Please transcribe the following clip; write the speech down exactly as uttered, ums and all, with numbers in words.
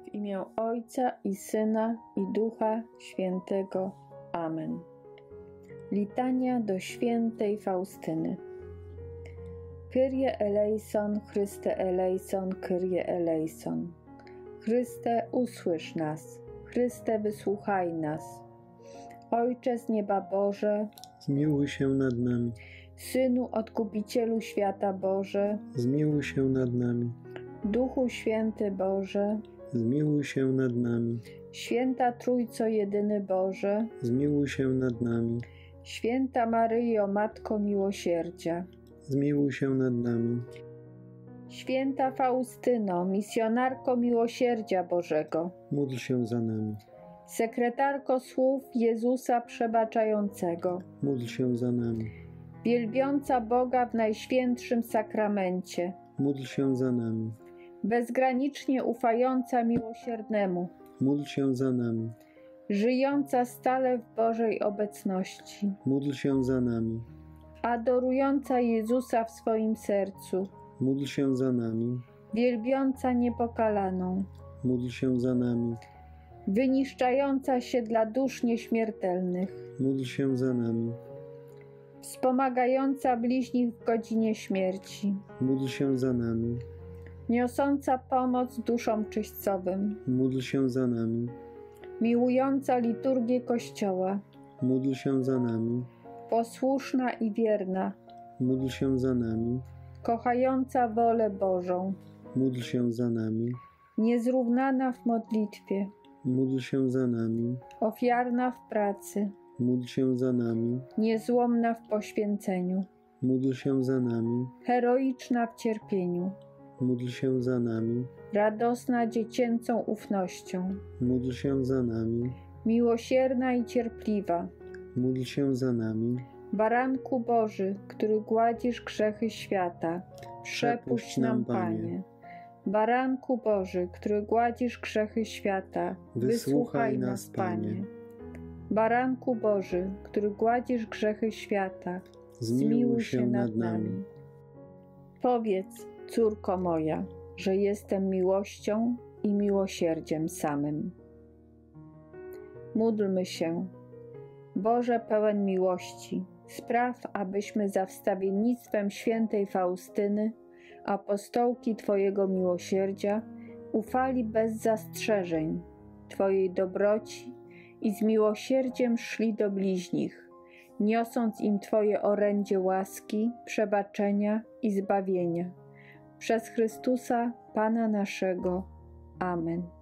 W imię Ojca i Syna i Ducha Świętego. Amen. Litania do świętej Faustyny. Kyrie eleison, Chryste eleison, Kyrie eleison. Chryste, usłysz nas. Chryste, wysłuchaj nas. Ojcze z nieba Boże, zmiłuj się nad nami. Synu Odkupicielu świata Boże, zmiłuj się nad nami. Duchu Święty Boże, zmiłuj się nad nami. Święta Trójco Jedyny Boże, zmiłuj się nad nami. Święta Maryjo, Matko Miłosierdzia, zmiłuj się nad nami. Święta Faustyno, misjonarko miłosierdzia Bożego, módl się za nami. Sekretarko słów Jezusa Przebaczającego, módl się za nami. Wielbiąca Boga w Najświętszym Sakramencie, módl się za nami. Bezgranicznie ufająca miłosiernemu, módl się za nami. Żyjąca stale w Bożej obecności, módl się za nami. Adorująca Jezusa w swoim sercu, módl się za nami. Wielbiąca Niepokalaną, módl się za nami. Wyniszczająca się dla dusz nieśmiertelnych, módl się za nami. Wspomagająca bliźnich w godzinie śmierci, módl się za nami. Niosąca pomoc duszom czyśćcowym, módl się za nami. Miłująca liturgię Kościoła, módl się za nami. Posłuszna i wierna, módl się za nami. Kochająca wolę Bożą, módl się za nami. Niezrównana w modlitwie, módl się za nami. Ofiarna w pracy, módl się za nami. Niezłomna w poświęceniu, módl się za nami. Heroiczna w cierpieniu, módl się za nami. Radosna dziecięcą ufnością, módl się za nami. Miłosierna i cierpliwa, módl się za nami. Baranku Boży, który gładzisz grzechy świata, przepuść nam, Panie. Baranku Boży, który gładzisz grzechy świata, wysłuchaj nas, Panie. Baranku Boży, który gładzisz grzechy świata, zmiłuj się nad nami. Powiedz, córko moja, że jestem miłością i miłosierdziem samym. Módlmy się. Boże pełen miłości, spraw, abyśmy za wstawiennictwem świętej Faustyny, apostołki Twojego miłosierdzia, ufali bez zastrzeżeń Twojej dobroci i z miłosierdziem szli do bliźnich, niosąc im Twoje orędzie łaski, przebaczenia i zbawienia. Przez Chrystusa, Pana naszego. Amen.